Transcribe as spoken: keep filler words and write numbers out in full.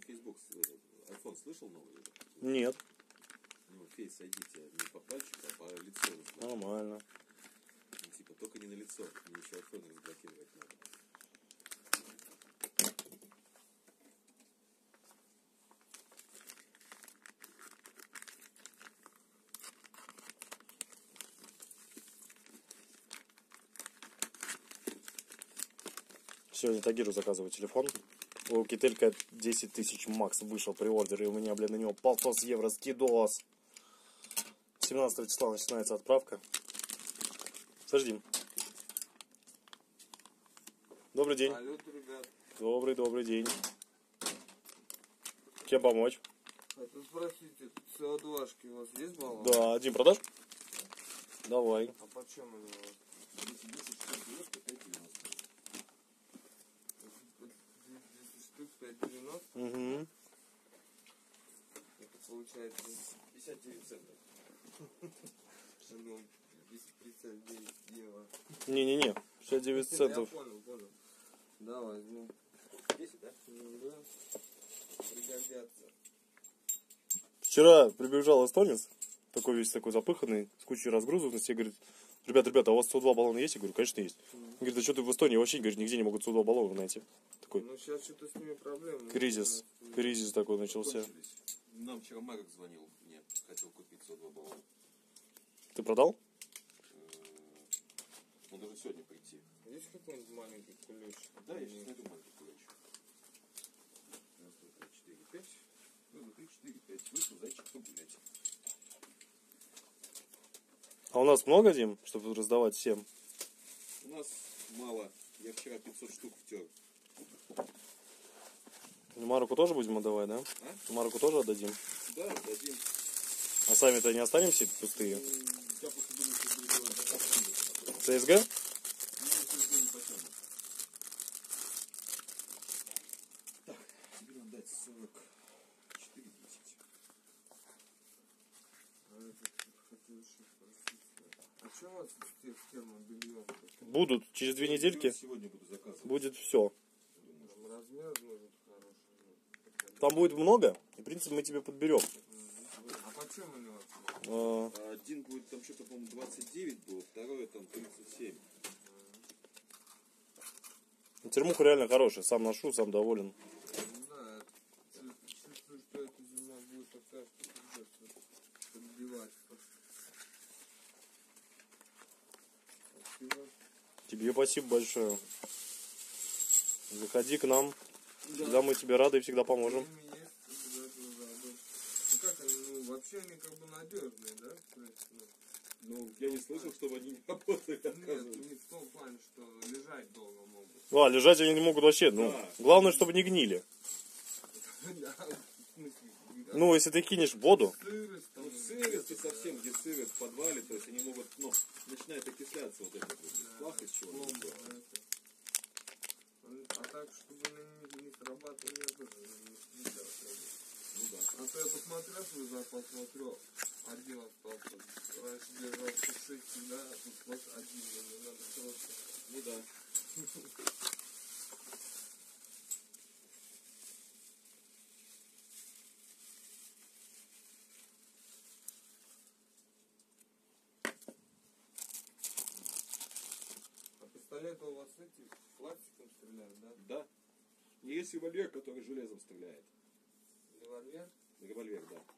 Facebook, iPhone слышал новый? Нет. Ну, фейс сойдите не по пальчику, а по лицу. Нормально. Ну, типа, только не на лицо, мне еще iPhone разблокировать надо. Сегодня Тагиру заказываю телефон. У Кителька десять тысяч макс вышел приордер, и у меня, блин, на него полтос евро скидос. семнадцатого числа начинается отправка. Подожди. Добрый день. Салют, ребят. Добрый, добрый день. Чем помочь? Хотел спросить, си о два-шки у вас есть баллон? Да, один продаж? Давай. А почем они у вас? десять штук девяносто, пять девяносто. десять штук, пять девяносто? Угу. Это получается пятьдесят девять центов. ну, пятьдесят девять евро. Не-не-не, шестьдесят девять центов. Я понял, понял. Да, возьму. десять, да? Ну, да. Пригодятся. Вчера прибежал эстонец, такой весь такой запыханный, с кучей разгрузанности, и говорит: ребята, ребята, а у вас си о два баллона есть? Я говорю: конечно, есть. Он говорит: а что ты в Эстонии вообще, говорит, нигде не могут си о два баллона найти. Такой Ну, сейчас что-то с ними проблемы. кризис, кризис такой начался. Кончились. Нам вчера Марок звонил, мне хотел купить си о два баллона. Ты продал? Он должен сегодня прийти. Есть какой-нибудь маленький ключ? Да, я сейчас найду маленький ключ. Раз, два, три, четыре, пять. Раз, два, три, четыре, пять. Вышел зайчик погулять. А у нас много, Дим, чтобы раздавать всем? У нас мало. Я вчера пятьсот штук втер. Маруку тоже будем отдавать, да? А? Маруку тоже отдадим? Да, дадим. А сами-то не останемся пустые? Я просто думаю, что будет делать заказ. си эс джи? Ну, это уже не потянут. Так, тебе надо дать сорок четыре десять. А это хотел еще спросить. А что у вас с тема бельем? Будут через две недельки. Сегодня буду заказывать. Будет все. Там размер нужен хороший. Там будет много, и в принципе мы тебе подберем. А почем они у вас? А, Один будет там что-то, по-моему, двадцать девять было, второе там тридцать семь. термуха реально хорошая, сам ношу, сам доволен. Да, чувствую, что эта зима будет такая, что придется подбивать. Спасибо. Тебе спасибо большое. Заходи к нам. Да. Всегда мы тебе рады и всегда поможем. Время есть, обязательно рады. Ну как они, ну вообще они как бы надежные, да? То есть, ну, Ну, я не слышал, чтобы они не работают, нет, оказывается. не в том плане, что лежать долго могут. А, лежать они не могут вообще. Ну, Да. главное, чтобы не гнили. Да, в смысле, Ну, если ты кинешь в воду, сырость там. Ну, сырость и совсем, где сырость в подвале, то есть они могут, ну, начинает окисляться вот этот вот плахость чего. Пломба, это. А так, чтобы они не срабатывали, я тоже не делал. Ну да. А то я посмотрел свой запас, смотрю, один остался. Раньше держал шесть всегда, а тут вот один, мне надо срочно. Ну да. А пистолеты у вас эти пластиком стреляют, да? Да. Есть револьвер, который железом стреляет. Револьвер? Револьвер, да.